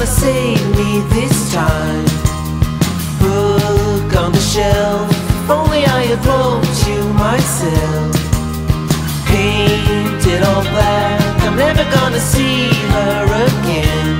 gonna save me this time? Book on the shelf, if only I had wrote to myself. Painted all black, I'm never gonna see her again.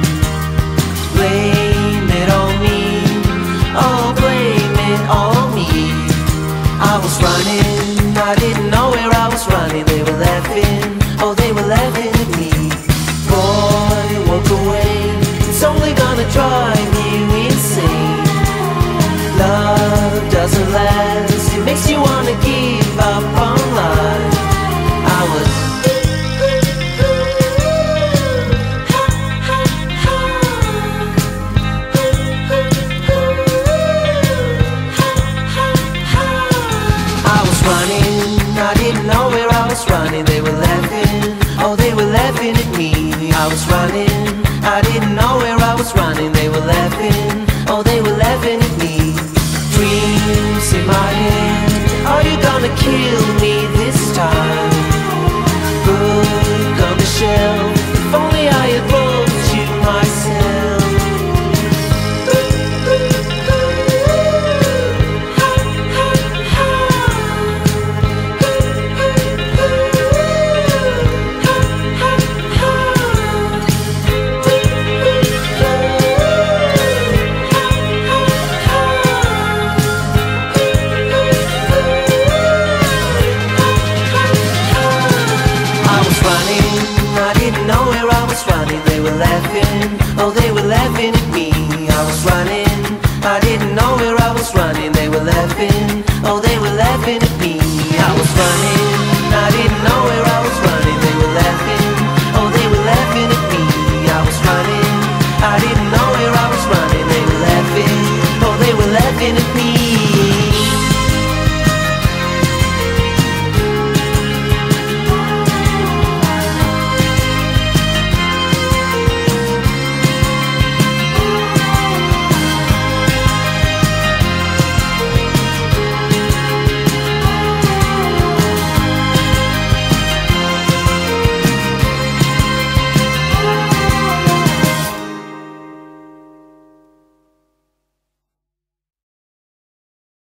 Blame it on me, oh blame it on me. I was running, I didn't know where I was running. They were laughing, oh they were laughing at me. Boy, walk away, it's only gonna drive you insane. Love doesn't last, it makes you wanna give up on life. I was running, I didn't know where I was running. They were laughing, oh they were laughing at me. I was running, I didn't know where I was running. They were laughing, oh they were laughing at me. Dreams in my head, are you gonna kill me this time? Book on the shelf, if only I had wrote to myself. They were laughing, oh they were laughing at me. I was running, I didn't know where I was running. They were laughing, oh they were laughing at me. I was running.